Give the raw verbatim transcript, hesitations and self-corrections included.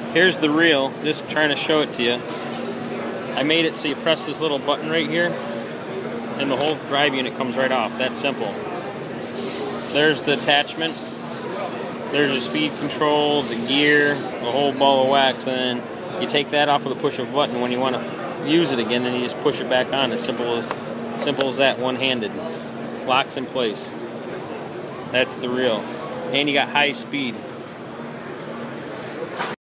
Here's the reel, just trying to show it to you. I made it so you press this little button right here and the whole drive unit comes right off. That's simple. There's the attachment. There's your speed control, the gear, the whole ball of wax, and then you take that off with a push of a button. When you want to use it again, then you just push it back on. As simple as simple as that, one-handed. Locks in place. That's the reel. And you got high speed.